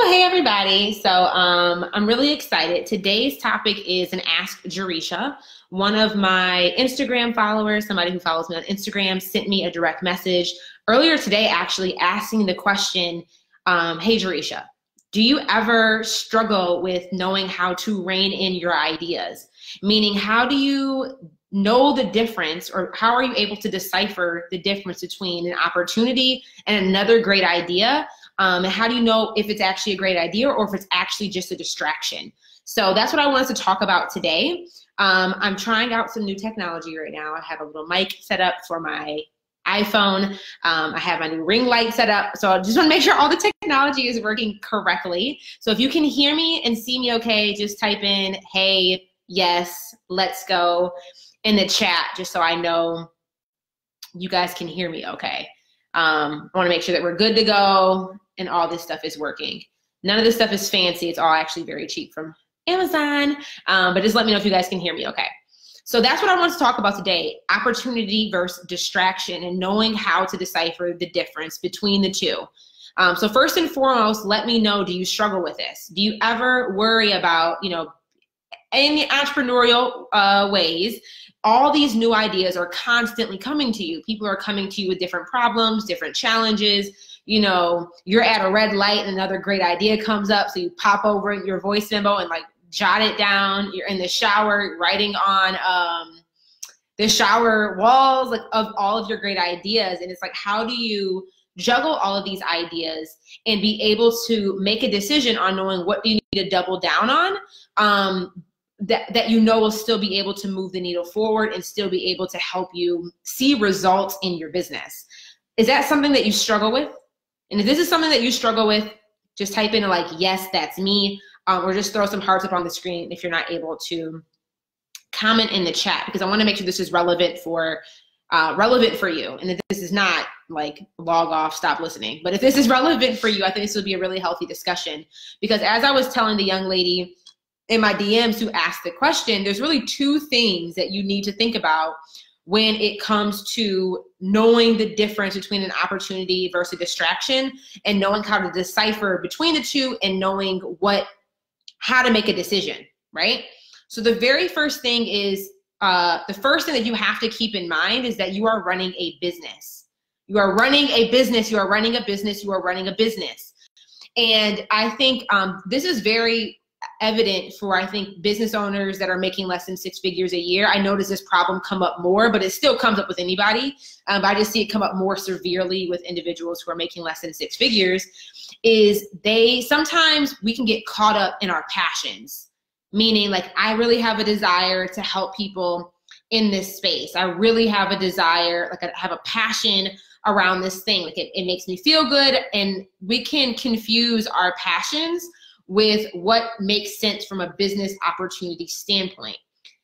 Hey everybody. I'm really excited. Today's topic is an Ask Jerisha. One of my Instagram followers, somebody who follows me on Instagram, sent me a direct message earlier today actually asking the question, hey Jerisha, do you ever struggle with knowing how to rein in your ideas? Meaning, how do you know the difference, or how are you able to decipher the difference between an opportunity and another great idea? And how do you know if it's actually a great idea or if it's actually just a distraction? So that's what I wanted to talk about today. I'm trying out some new technology right now. I have a little mic set up for my iPhone. I have my new ring light set up. So I just want to make sure all the technology is working correctly. So if you can hear me and see me okay, just type in, hey, yes, let's go in the chat, just so I know you guys can hear me okay. I want to make sure that we're good to go and all this stuff is working. None of this stuff is fancy. It's all actually very cheap from Amazon, but just let me know if you guys can hear me okay. So that's what I want to talk about today, opportunity versus distraction, and knowing how to decipher the difference between the two. So first and foremost, let me know, do you struggle with this? Do you ever worry about, in the entrepreneurial ways, all these new ideas are constantly coming to you. People are coming to you with different problems, different challenges. You're at a red light and another great idea comes up, so you pop over your voice memo and jot it down. You're in the shower writing on the shower walls of all of your great ideas, and it's how do you juggle all of these ideas and be able to make a decision on knowing what you need to double down on, that will still be able to move the needle forward and still be able to help you see results in your business. Is that something that you struggle with? And if this is something that you struggle with, just type in yes, that's me, or just throw some hearts up on the screen if you're not able to comment in the chat, because I want to make sure this is relevant for you, and that this is not log off, stop listening. But if this is relevant for you, I think this will be a really healthy discussion, because as I was telling the young lady in my DMs who asked the question, there's really two things that you need to think about when it comes to knowing the difference between an opportunity versus a distraction, and knowing how to decipher between the two, and knowing how to make a decision, right? So the very first thing is, the first thing that you have to keep in mind is that you are running a business. You are running a business, you are running a business, you are running a business. And I think this is very evident for, business owners that are making less than 6 figures a year. I notice this problem come up more, but it still comes up with anybody. But I just see it come up more severely with individuals who are making less than 6 figures, is sometimes we can get caught up in our passions. Meaning I really have a desire to help people in this space. I really have a desire, I have a passion around this thing. It makes me feel good, and we can confuse our passions with what makes sense from a business opportunity standpoint.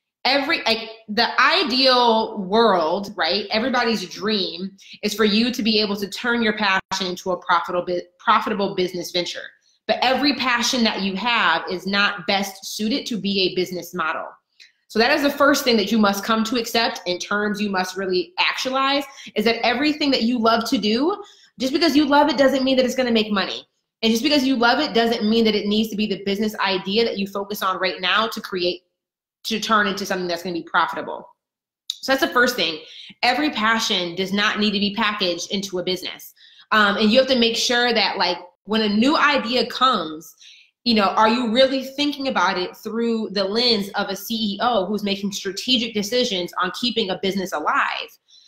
The ideal world, right? Everybody's dream is for you to be able to turn your passion into a profitable business venture. But every passion that you have is not best suited to be a business model. So that is the first thing that you must come to accept, in terms you must really actualize, is that everything that you love to do, just because you love it doesn't mean that it's going to make money. And just because you love it doesn't mean that it needs to be the business idea that you focus on right now to turn into something that's going to be profitable. So that's the first thing. Every passion does not need to be packaged into a business. And you have to make sure that when a new idea comes, are you really thinking about it through the lens of a CEO who's making strategic decisions on keeping a business alive?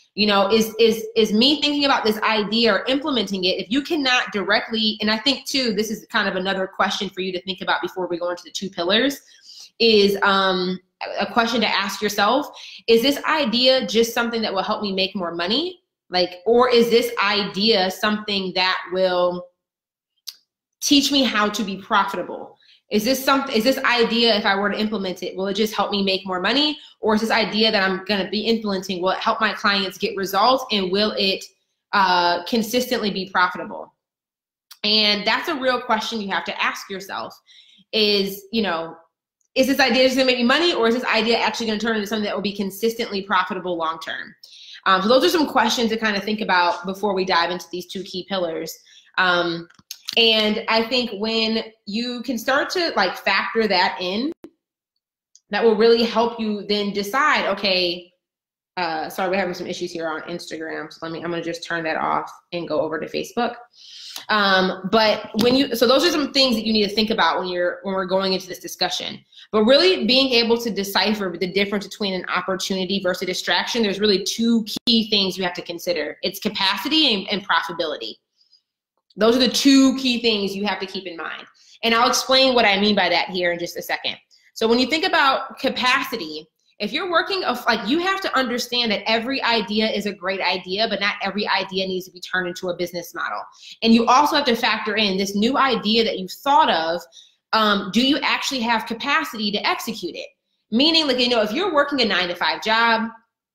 Is me thinking about this idea or implementing it, if you cannot directly, and I think too, this is kind of another question for you to think about before we go into the 2 pillars, is a question to ask yourself, is this idea just something that will help me make more money? Or is this idea something that will teach me how to be profitable? Is this idea, if I were to implement it, will it just help me make more money? Or is this idea that I'm going to be implementing, will it help my clients get results, and will it consistently be profitable? And that's a real question you have to ask yourself, is this idea just going to make me money, or is this idea actually going to turn into something that will be consistently profitable long term? So those are some questions to kind of think about before we dive into these 2 key pillars. And I think when you can start to like factor that in, that will really help you then decide, okay, sorry, we're having some issues here on Instagram. So I'm gonna just turn that off and go over to Facebook. But so those are some things that you need to think about when we're going into this discussion. But really being able to decipher the difference between an opportunity versus a distraction, there's really two key things you have to consider. It's capacity and profitability. Those are the two key things you have to keep in mind. And I'll explain what I mean by that here in just a second. So when you think about capacity, if you're working, like, you have to understand that every idea is a great idea, but not every idea needs to be turned into a business model. And you also have to factor in this new idea that you've thought of. Do you actually have capacity to execute it? Meaning, like, if you're working a 9-to-5 job,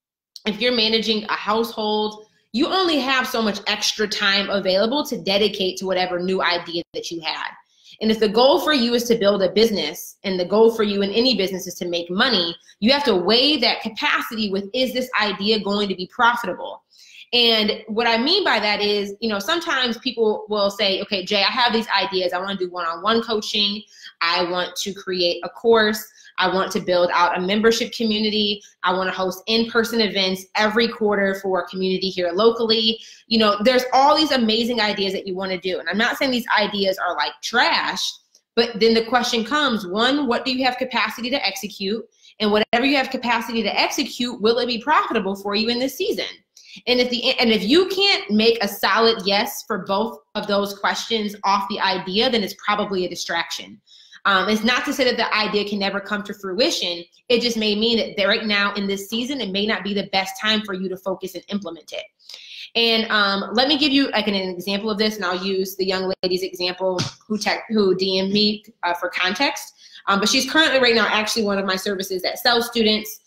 if you're managing a household, you only have so much extra time available to dedicate to whatever new idea that you had. And if the goal for you is to build a business, and the goal for you in any business is to make money, you have to weigh that capacity with, is this idea going to be profitable? And what I mean by that is, sometimes people will say, okay, Jay, I have these ideas. I want to do one-on-one coaching. I want to create a course. I want to build out a membership community. I want to host in-person events every quarter for a community here locally. There's all these amazing ideas that you want to do. And I'm not saying these ideas are like trash, but then the question comes, one, what do you have capacity to execute? And whatever you have capacity to execute, will it be profitable for you in this season? And if you can't make a solid yes for both of those questions off the idea, then it's probably a distraction. It's not to say that the idea can never come to fruition. It just may mean that right now in this season, it may not be the best time for you to focus and implement it. And let me give you like an example of this, and I'll use the young lady's example who DM'd me for context. But she's currently right now actually one of my services that sells students.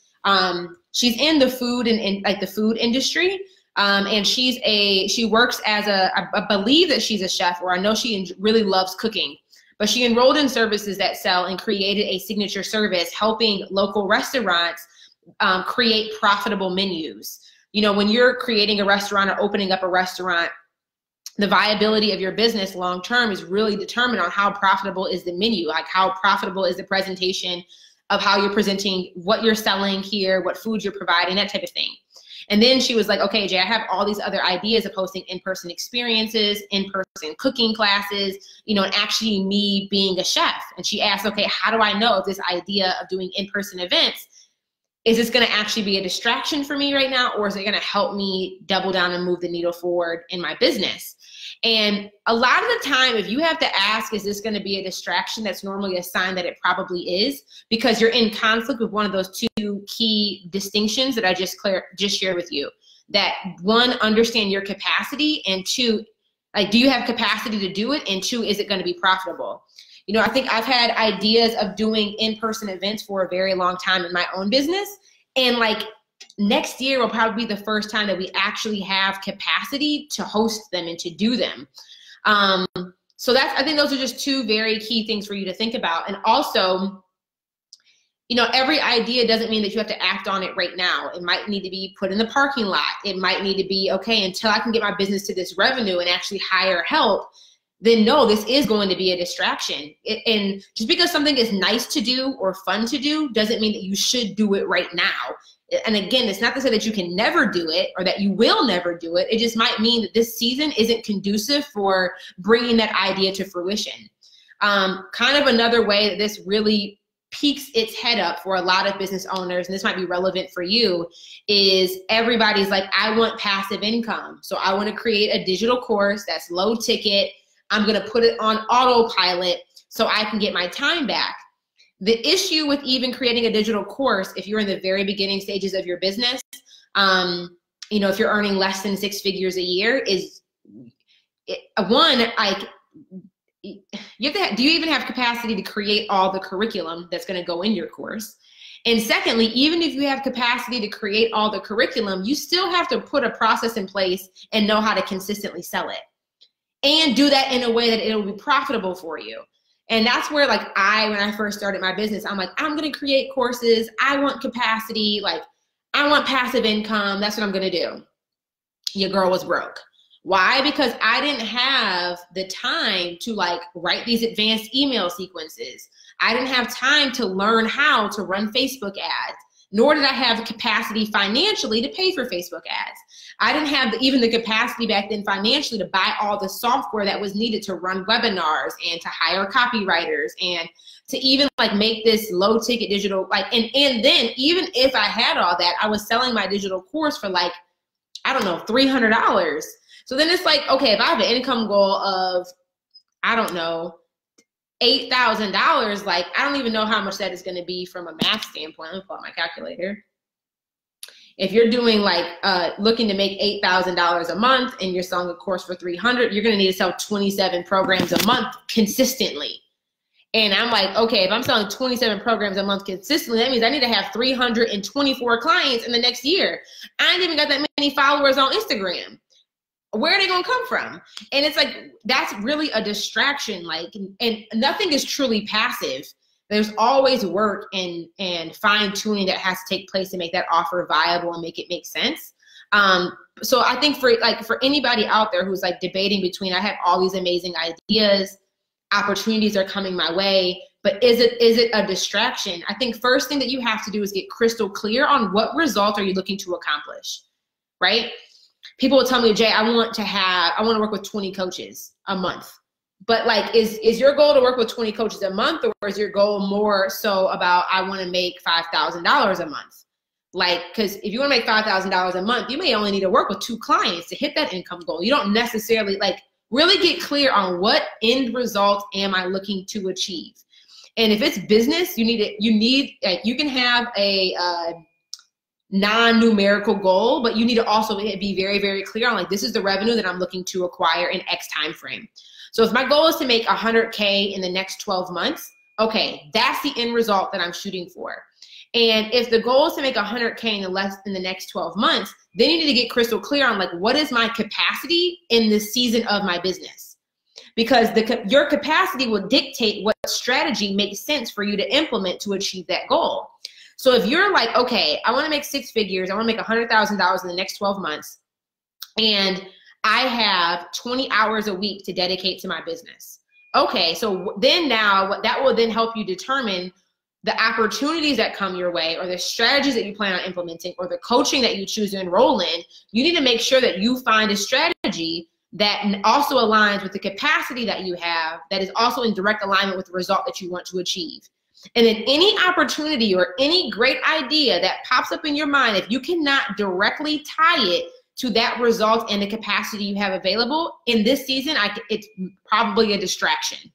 She's in the food and like the food industry. And she works as I believe that she's a chef, or I know she really loves cooking. But she enrolled in services that sell and created a signature service helping local restaurants create profitable menus. When you're creating a restaurant or opening up a restaurant, the viability of your business long term is really determined on how profitable is the menu, like how profitable is the presentation of how you're presenting what you're selling here, what foods you're providing, that type of thing. And then she was like, okay, Jay, I have all these other ideas of hosting in-person experiences, in-person cooking classes, and actually me being a chef. And she asked, okay, how do I know if this idea of doing in-person events, is this going to actually be a distraction for me right now, or is it going to help me double down and move the needle forward in my business? And a lot of the time, if you have to ask, is this going to be a distraction, that's normally a sign that it probably is, because you're in conflict with one of those two key distinctions that I just shared with you. That one, understand your capacity, and two, like, do you have capacity to do it? And two, is it going to be profitable? I think I've had ideas of doing in-person events for a very long time in my own business. And like, next year will probably be the first time that we actually have capacity to host them and to do them. So I think those are just two very key things for you to think about. And also, every idea doesn't mean that you have to act on it right now. It might need to be put in the parking lot. It might need to be, okay, until I can get my business to this revenue and actually hire help, then no, this is going to be a distraction. And just because something is nice to do or fun to do doesn't mean that you should do it right now. And again, it's not to say that you can never do it or that you will never do it. It just might mean that this season isn't conducive for bringing that idea to fruition. Kind of another way that this really peaks its head up for a lot of business owners, and this might be relevant for you, is everybody's like, I want passive income. So I want to create a digital course that's low ticket. I'm going to put it on autopilot so I can get my time back. The issue with even creating a digital course, if you're in the very beginning stages of your business, if you're earning less than 6 figures a year, is one, like, do you even have capacity to create all the curriculum that's going to go in your course? And secondly, even if you have capacity to create all the curriculum, you still have to put a process in place and know how to consistently sell it. And do that in a way that it will be profitable for you. And that's where, like, when I first started my business, I'm like, I'm going to create courses. I want capacity. Like, I want passive income. That's what I'm going to do. Your girl was broke. Why? Because I didn't have the time to like write these advanced email sequences. I didn't have time to learn how to run Facebook ads, nor did I have the capacity financially to pay for Facebook ads. I didn't have even the capacity back then financially to buy all the software that was needed to run webinars and to hire copywriters and to even like make this low ticket digital, like, and then even if I had all that, I was selling my digital course for like, I don't know, $300. So then it's like, okay, if I have an income goal of, I don't know, $8,000, like, I don't even know how much that is going to be from a math standpoint. Let me pull out my calculator. If you're doing like, looking to make $8,000 a month and you're selling a course for $300, you're going to need to sell 27 programs a month consistently. And I'm like, okay, if I'm selling 27 programs a month consistently, that means I need to have 324 clients in the next year. I ain't even got that many followers on Instagram. Where are they gonna come from? And it's like, that's really a distraction. Like, and nothing is truly passive. There's always work and fine tuning that has to take place to make that offer viable and make it make sense. So I think for anybody out there who's like debating between, I have all these amazing ideas, opportunities are coming my way, but is it a distraction? I think first thing that you have to do is get crystal clear on what result are you looking to accomplish, right? People will tell me, Jay, I want to work with 20 coaches a month. But like, is your goal to work with 20 coaches a month, or is your goal more so about, I want to make $5,000 a month? Like, because if you want to make $5,000 a month, you may only need to work with 2 clients to hit that income goal. You don't necessarily, like, really get clear on what end result am I looking to achieve. And if it's business, you can have a non-numerical goal, but you need to also be very, very clear on like, this is the revenue that I'm looking to acquire in X time frame. So if my goal is to make 100K in the next 12 months, okay, that's the end result that I'm shooting for. And if the goal is to make 100K in the next 12 months, then you need to get crystal clear on like, what is my capacity in this season of my business? Because your capacity will dictate what strategy makes sense for you to implement to achieve that goal. So if you're like, okay, I want to make 6 figures, I want to make $100,000 in the next 12 months, and I have 20 hours a week to dedicate to my business. Okay, so then now that will then help you determine the opportunities that come your way, or the strategies that you plan on implementing, or the coaching that you choose to enroll in. You need to make sure that you find a strategy that also aligns with the capacity that you have, that is also in direct alignment with the result that you want to achieve. And then any opportunity or any great idea that pops up in your mind, if you cannot directly tie it to that result and the capacity you have available in this season, it's probably a distraction.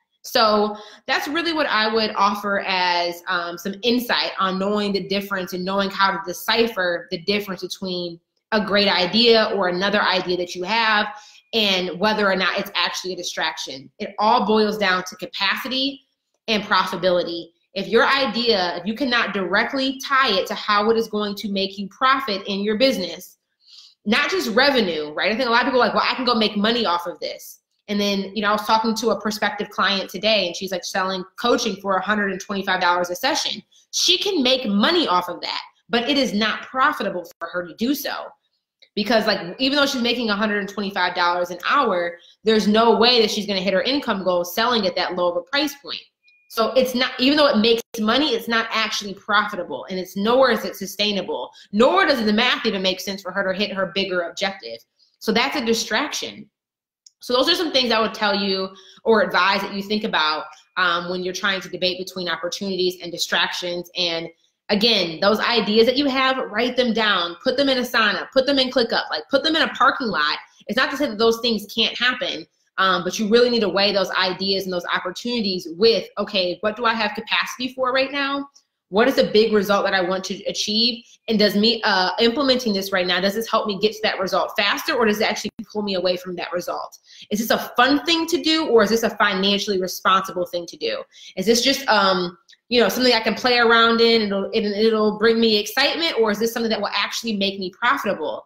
So that's really what I would offer as some insight on knowing the difference and knowing how to decipher the difference between a great idea or another idea that you have and whether or not it's actually a distraction. It all boils down to capacity and profitability. If your idea, if you cannot directly tie it to how it is going to make you profit in your business, not just revenue, right? I think a lot of people are like, well, I can go make money off of this. And then, I was talking to a prospective client today, and she's like selling coaching for $125 a session. She can make money off of that, but it is not profitable for her to do so. Because like, even though she's making $125 an hour, there's no way that she's going to hit her income goal selling at that low of a price point. So it's not, even though it makes money, it's not actually profitable, and it's nowhere is it sustainable, nor does the math even make sense for her to hit her bigger objective. So that's a distraction. So those are some things I would tell you or advise that you think about when you're trying to debate between opportunities and distractions. And again, those ideas that you have, write them down, put them in Asana, put them in ClickUp, like put them in a parking lot. It's not to say that those things can't happen, but you really need to weigh those ideas and those opportunities with, okay, what do I have capacity for right now? What is the big result that I want to achieve? And does me implementing this right now, does this help me get to that result faster, or does it actually pull me away from that result? Is this a fun thing to do, or is this a financially responsible thing to do? Is this just something I can play around in and it'll bring me excitement, or is this something that will actually make me profitable?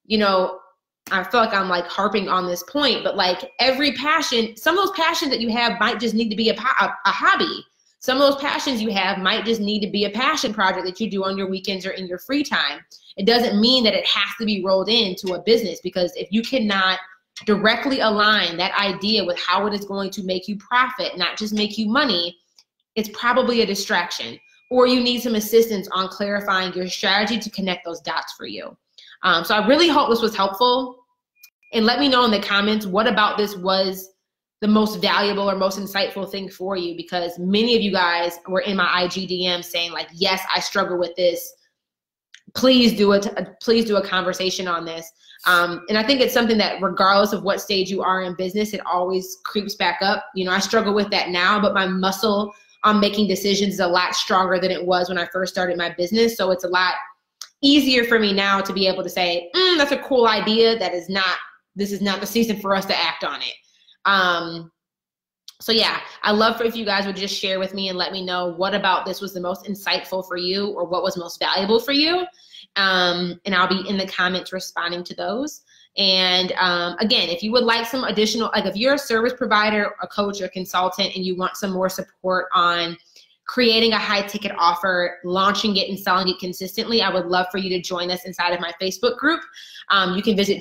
I feel like I'm like harping on this point, but like every passion, some of those passions that you have might just need to be a hobby. Some of those passions you have might just need to be a passion project that you do on your weekends or in your free time. It doesn't mean that it has to be rolled into a business, because if you cannot directly align that idea with how it is going to make you profit, not just make you money, it's probably a distraction, or you need some assistance on clarifying your strategy to connect those dots for you. So I really hope this was helpful, and let me know in the comments what about this was the most valuable or most insightful thing for you, because many of you guys were in my IG DM saying like, yes, I struggle with this. Please do a conversation on this. And I think it's something that regardless of what stage you are in business, it always creeps back up. You know, I struggle with that now, but my muscle on making decisions is a lot stronger than it was when I first started my business. So it's a lot easier for me now to be able to say, that's a cool idea. This is not the season for us to act on it. So yeah, I'd love if you guys would just share with me and let me know what about this was the most insightful for you, or what was most valuable for you. And I'll be in the comments responding to those. And again, if you would like some additional, like if you're a service provider, a coach, or consultant, and you want some more support on creating a high ticket offer, launching it and selling it consistently, I would love for you to join us inside of my Facebook group. You can visit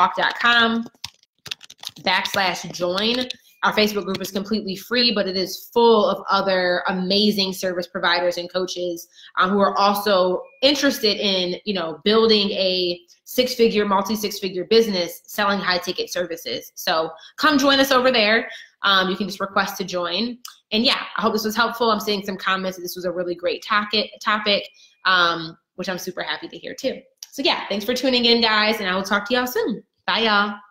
JarishaHawk.com/join. Our Facebook group is completely free, but it is full of other amazing service providers and coaches who are also interested in, you know, building a multi-six-figure business selling high-ticket services. So come join us over there. You can just request to join. And yeah, I hope this was helpful. I'm seeing some comments that this was a really great topic, which I'm super happy to hear too. So yeah, thanks for tuning in, guys, and I will talk to y'all soon. Bye, y'all.